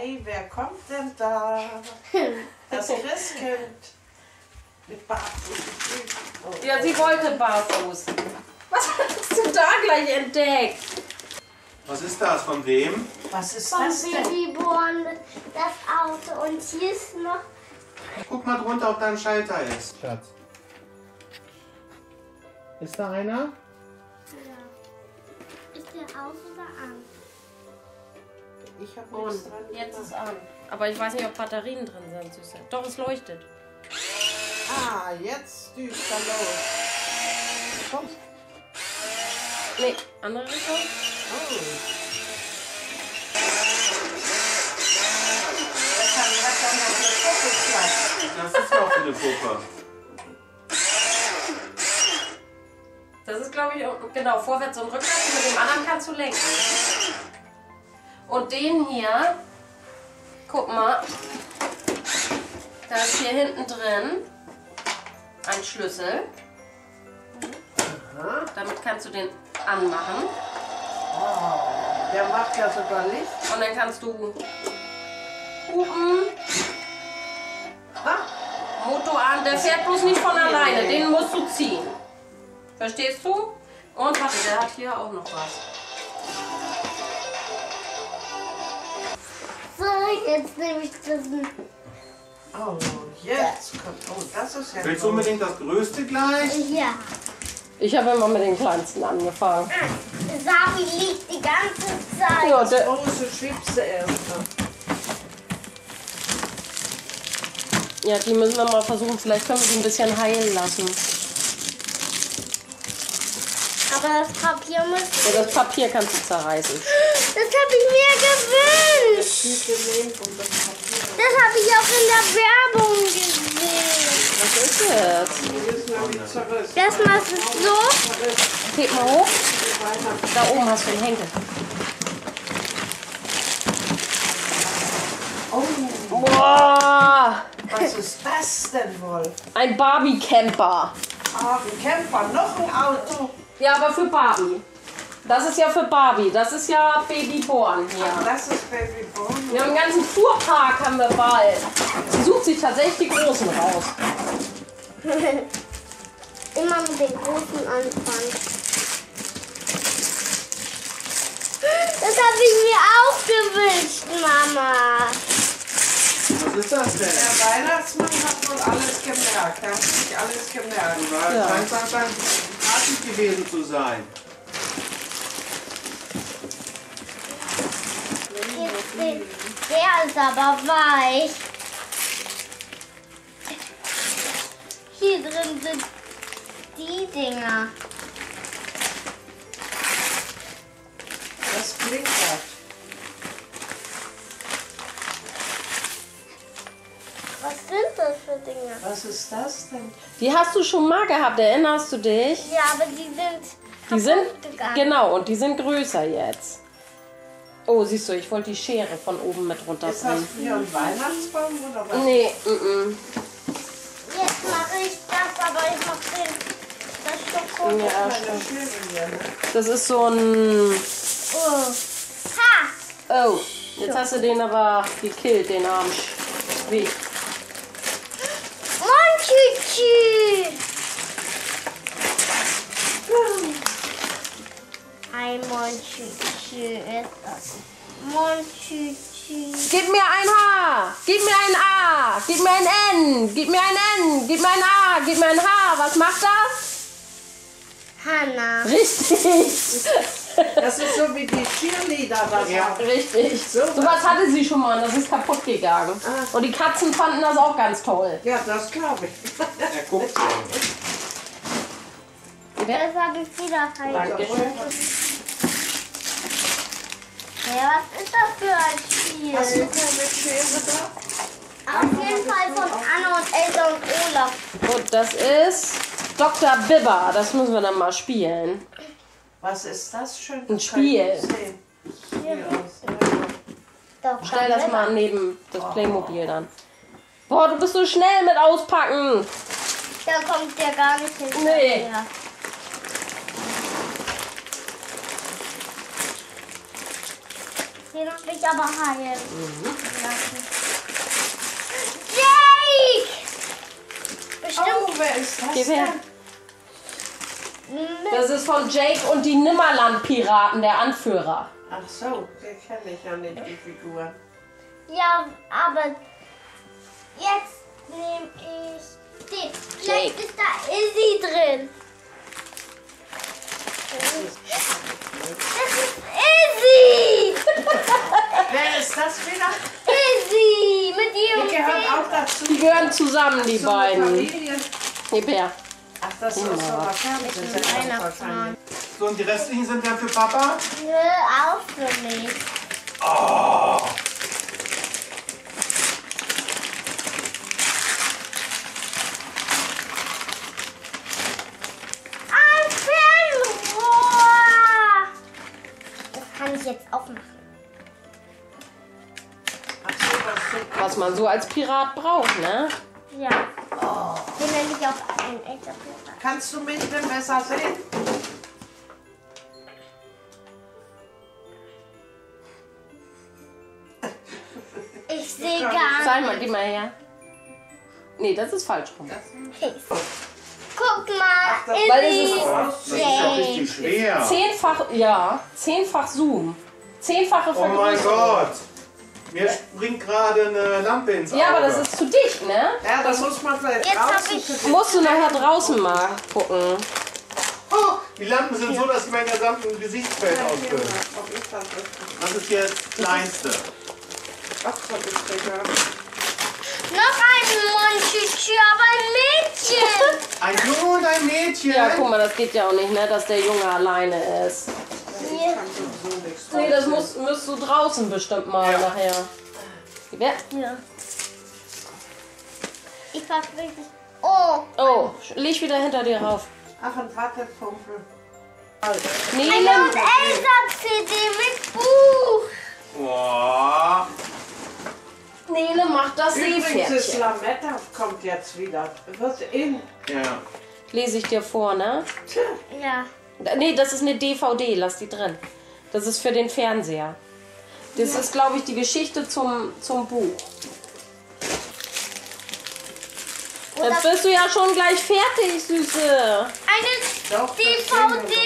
Ei, wer kommt denn da? Das Christkind. Mit Barfuß. Oh. Ja, sie wollte barfuß. Was hast du da gleich entdeckt? Was ist das? Von wem? Was ist Von das denn? Babyborn, das Auto. Und hier ist noch... Guck mal drunter, ob da ein Schalter ist. Schatz. Ist da einer? Ja. Ist der aus oder an? Ich habe Und nichts dran jetzt ist gemacht. an. Aber ich weiß nicht, ob Batterien drin sind, Süße. Doch, es leuchtet. Ah, jetzt düst er los. Komm. Nee, andere Richtung. Oh. Hat er noch eine Kuppelplatz. Das ist noch für eine Puppe. Das ist, glaube ich, genau, vorwärts und rückwärts. Mit dem anderen kannst du lenken. Und den hier, guck mal, da ist hier hinten drin ein Schlüssel. Aha. Damit kannst du den anmachen. Oh, der macht ja sogar Licht. Und dann kannst du hupen, Ah, Motor an. Der fährt bloß nicht von alleine, den musst du ziehen. Verstehst du? Und warte, der hat hier auch noch was. So, jetzt nehme ich das... oh, jetzt kommt. Oh, das ist ja Willst du unbedingt das Größte gleich? Ja. Ich habe immer mit den kleinsten angefangen. Sabi liegt die ganze Zeit. Ja, der, große schiebst du erst noch. ja, die müssen wir mal versuchen. Vielleicht können wir die ein bisschen heilen lassen. Aber das Papier muss... Ja, das Papier kannst du zerreißen. Das habe ich mir gewünscht. Viel gelingt um das Papier. Das habe ich auch in der Werbung gesehen. Was ist jetzt? Die ist nämlich zerrissen. Das machst du so. Heb mal hoch. Da oben hast du den Henkel. Oh, Boah! was ist das denn wohl? Ein Barbie-Camper. Ah, ein Camper, noch ein Auto. Ja, aber für Barbie. Das ist ja für Barbie. Das ist ja Babyborn Ach, hier. das ist Babyborn. Wir haben einen ganzen Fuhrpark haben wir bald. Sie sucht sich tatsächlich die Großen raus. Immer mit den großen anfangen. Das habe ich mir auch gewünscht, Mama. Was ist das denn? Der Weihnachtsmann hat wohl alles gemerkt. Er hat sich alles gemerkt. Ja. Scheint artig gewesen zu sein. Der ist aber weich. Hier drin sind die Dinger. Das flickert. Was sind das für Dinger? Was ist das denn? Die hast du schon mal gehabt, erinnerst du dich? Ja, aber die sind Die sind, kaputt gegangen. genau, und die sind größer jetzt. Oh, siehst du, ich wollte die Schere von oben mit Ist das runterbringen. für einen Weihnachtsbaum oder was? Nee, Jetzt mache ich das, aber ich mache das Schoko. Ja, Keine stimmt. Schere hier, ne? Das ist so ein... Oh. Ha! Oh, jetzt hast du den aber gekillt, den armen Weg. Monchichi! Ein Monchichi ist das. Monchichi. Gib mir ein H, gib mir ein A, gib mir ein N, gib mir ein N, gib mir ein A, gib mir ein H. Was macht das? Hanna. Richtig. Das ist so wie die Cheerleader, was Ja. Richtig. So was hatte sie schon mal, das ist kaputt gegangen. Ah. Und die Katzen fanden das auch ganz toll. Ja, das glaube ich. Er guckt schon. Das habe ich wieder falsch. Dankeschön. Ja, was ist das für ein Spiel? Hast du keine Schere da? Auf jeden Fall von Anna und Elsa und Olaf. Und das ist Dr. Bibber, das müssen wir dann mal spielen. Was ist das schön? Ein Spiel. Doch, Stell das mal neben das Playmobil dann. Boah, du bist so schnell mit auspacken. Da kommt der gar nicht hinterher. Nee. Den hab ich aber heilen lassen. Jake! Bestimmt. Oh, wer ist das Gib her. denn? Das ist von Jake und die Nimmerland-Piraten, der Anführer. Ach so, den kenne ich ja nicht, die Figur. Ja, aber jetzt nehme ich den. Vielleicht Jake. ist da Izzy drin. Das ist Izzy! Wer ist das wieder? Izzy! Mit ihrem Die gehören Zeh- auch dazu. Die gehören zusammen, die So eine beiden. Familie. Gib her. Ach, das ist so eine Fernsehsendung wahrscheinlich. So, und die restlichen sind dann für Papa? Nö, auch für mich. Oh. Ein Fernrohr! Das kann ich jetzt aufmachen. Ach so, das sind Was man so als Pirat braucht, ne? Ja. Den nenne ich auch ein echter Pirat. Kannst du mich denn besser sehen? Ich sehe gar Zeig mal, gib mal her. Nee, das ist falsch rum. nichts. Guck mal, Weil Izzy. Das ist ja richtig schwer. Zehnfach Zoom. Zehnfache Oh mein Vergrößerung. Gott. Mir springt gerade eine Lampe ins Auge. Ja, aber das ist zu dicht, ne? Ja, das muss man vielleicht Jetzt hab draußen ich- für Musst du nachher draußen mal gucken. Oh, die Lampen sind so, dass sie mein gesamten Gesichtsfeld ausfüllen. Das ist jetzt das kleinste. Ach, das ist egal. Noch ein Monchichi, aber ein Mädchen. Ein Junge und ein Mädchen. Ja, guck mal, das geht ja auch nicht, ne? Dass der Junge alleine ist. Hier. Nee, das müsst du draußen bestimmt mal nachher. Gib her. Ja. Ich fass richtig. Oh, Oh, leg wieder hinter dir rauf. Ach, ein Wattepumpe. Nele, eine und Elsa-CD mit Buch. Boah. Nele macht das Übrigens ist Seepferdchen. Lametta kommt jetzt wieder. Wird in. Ja. Lese ich dir vor, ne? Ja. Nee, das ist eine DVD, lass die drin. Das ist für den Fernseher. Das ist, glaube ich, die Geschichte zum Buch. Jetzt bist du ja schon gleich fertig, Süße. Eine Doch, das DVD.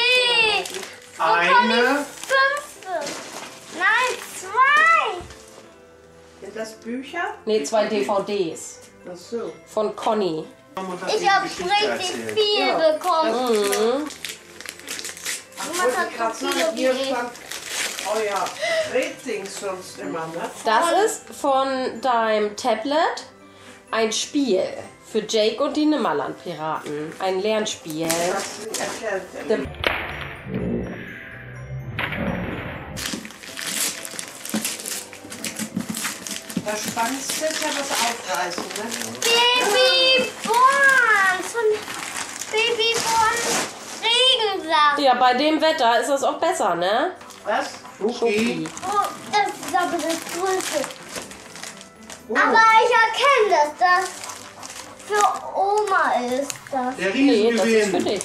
Eine. 5. Nein, 2. Sind das Bücher? Nee, 2 DVDs Ach so. von Conny. Und das Ich die habe Geschichte richtig erzählt. viel Ja. bekommen. Ach, Was wollte hat ich gerade so sagen, viele hier Ideen? stand euer Rating sonst immer, ne? Das ist von deinem Tablet ein Spiel für Jake und die Nimmerland-Piraten. Ein Lernspiel. Das erklärt. Das Spannendste ist ja das Aufreißen, ne? Babyborn. Von Babyborn Regensaft. Ja, bei dem Wetter ist das auch besser, ne? Was? Schoki. Oh, das ist aber das Größte. Oh, Aber ich erkenne, dass das für Oma ist. Das. Der Nee, das ist für Riesengewinn. dich.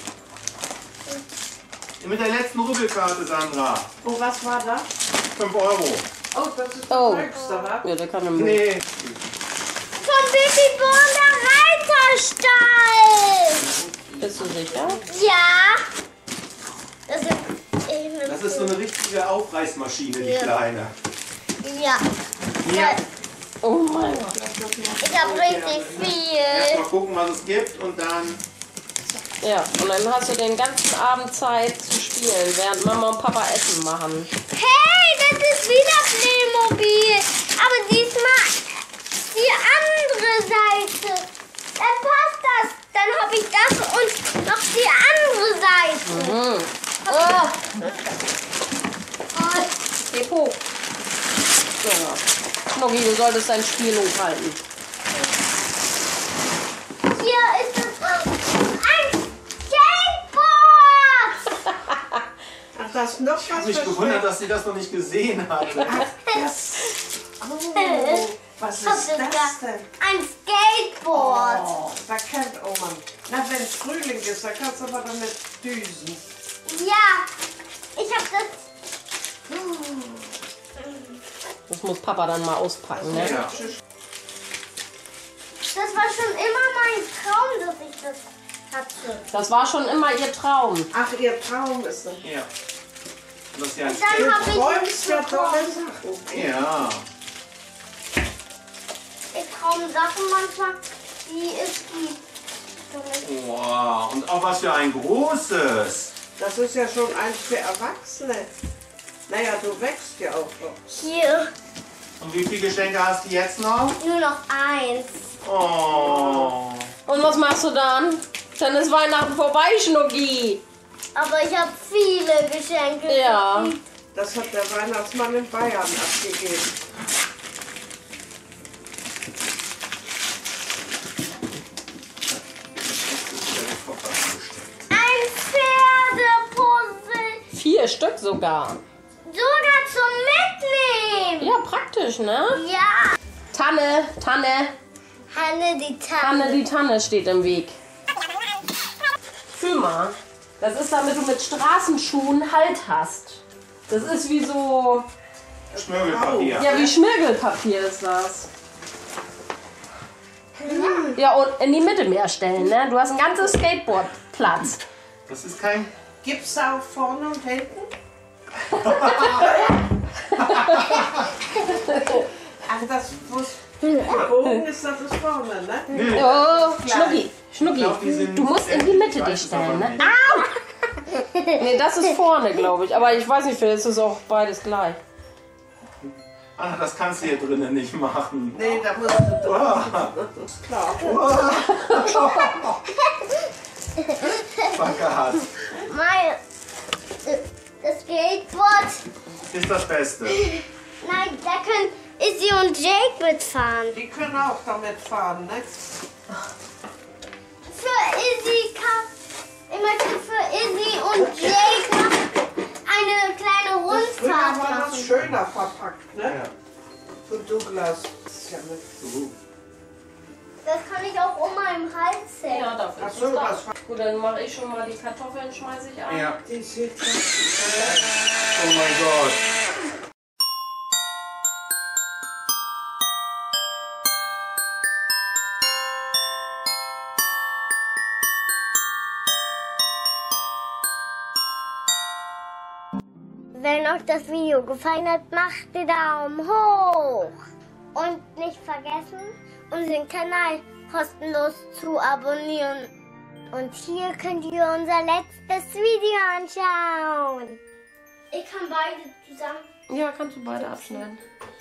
Mit der letzten Rubbelkarte, Sandra. oh, was war das? 5 Euro. Oh, das ist Oh. das Höchste, wa? Ja, der kann im Nee. Von Babyborn der Reiterstall. Bist du sicher? Ja. Das ist Das ist so eine richtige Aufreißmaschine, die Ja. kleine. Ja. Hier. Oh mein Gott. Ich habe richtig viel. Erstmal gucken, was es gibt und dann. Ja, und dann hast du den ganzen Abend Zeit zu spielen, während Mama und Papa Essen machen. Hey, das ist wieder Playmobil. Aber diesmal die andere Seite. Dann passt das. Dann habe ich das und noch die andere Seite. Mhm. Oh. Geh hoch. So. Schnucki, du solltest dein Spiel hochhalten. Hier ist es ein Skateboard. Ach, das ist noch Ich habe was mich für gewundert, Schwer- dass sie das noch nicht gesehen hatte. Oh, was ist Was ist das das? denn? Ein Skateboard. Oh, da kennt Oma. Na, wenn es Frühling ist, dann kannst du aber damit düsen. Ja, ich habe das. Das muss Papa dann mal auspacken, ne? Ja. Das war schon immer mein Traum, dass ich das hatte. Das war schon immer ihr Traum. Ach, ihr Traum ist das. Ja. Das ist ja ein Dann habe ich Träumst nicht ja tolle bekommen. Sachen. Ja. Ich traue Sachen manchmal, die es gibt. Wow. Und auch was für ein großes. Das ist ja schon eins für Erwachsene. Naja, du wächst ja auch noch. Hier Und wie viele Geschenke hast du jetzt noch? nur noch eins. Oh. Und was machst du dann? Dann ist Weihnachten vorbei, Schnucki. Aber ich habe viele Geschenke. Ja. Das hat der Weihnachtsmann in Bayern abgegeben. Ein Pferdepuzzle. 4 Stück sogar. Sogar zum Mitnehmen. Ja, praktisch, ne? Ja. Tanne, Tanne, Hanne die Tanne. Tanne, die Tanne steht im Weg. Fühl mal. Das ist, damit du mit Straßenschuhen Halt hast. Das ist wie so... Schmirgelpapier. Ja, wie Schmirgelpapier ist das. Ja, und in die Mitte mehr stellen, ne? Du hast ein ganzes Skateboardplatz. Das ist kein... Gibt's da auch vorne und hinten? Ach, das muss gebogen ist, das ist vorne, ne? Nö. Oh, Schnucki, Schnucki. Ich glaub, die sind Du musst in die Mitte ich dich weiß es stellen, aber ne? nicht. Au! Nee, das ist vorne, glaube ich. Aber ich weiß nicht, vielleicht ist es auch beides gleich. Ach, das kannst du hier drinnen nicht machen. Nee, da musst du drauf. Das ist klar. Vergat. Das Skateboard. Ist das Beste. Nein, da können Izzy und Jake mitfahren. Die können auch damit fahren, ne? Für Izzy ich möchte für Izzy und Jake noch eine kleine Früher Rundfahrt war das machen. schöner verpackt, ne? Ja. Für Douglas. Das ist ja nicht so. Das kann ich auch um meinen Hals hängen. Ja, dafür Ach ist so, es da. was war Gut, dann mache ich schon mal die Kartoffeln, schmeiße ich an. Ja. die sieht Oh mein Gott. Wenn euch das Video gefallen hat, macht den Daumen hoch. Und nicht vergessen, unseren Kanal kostenlos zu abonnieren. Und hier könnt ihr unser letztes Video anschauen. Ich kann beide zusammen. Ja, kannst du beide abschneiden.